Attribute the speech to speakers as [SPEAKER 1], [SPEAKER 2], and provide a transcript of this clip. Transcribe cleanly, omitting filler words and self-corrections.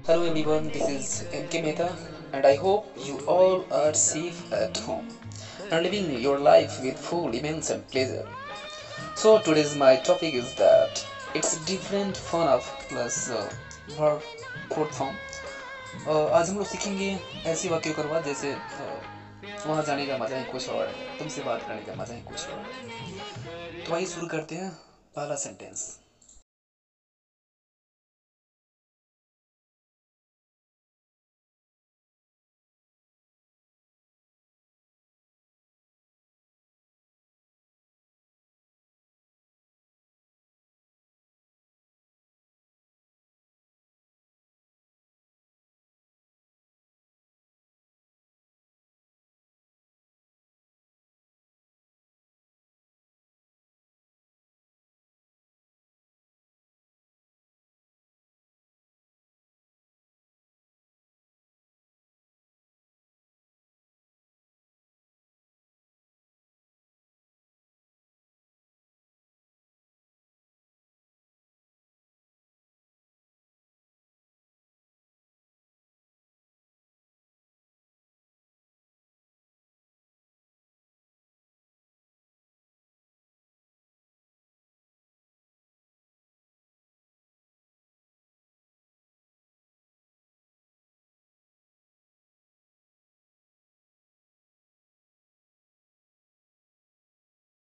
[SPEAKER 1] Hello everyone, this is K Mehta, and I hope you all are safe at home and living your life with full immense and pleasure. So today's my topic is that it's different fun of plus verb fourth form. आज हम लोग सीखेंगे ऐसे वाक्यों का अनुवाद जैसे वहाँ जाने का मजा ही कुछ और है, तुमसे बात करने का मजा ही कुछ और है। तो आइए शुरू करते हैं पहला सेंटेंस।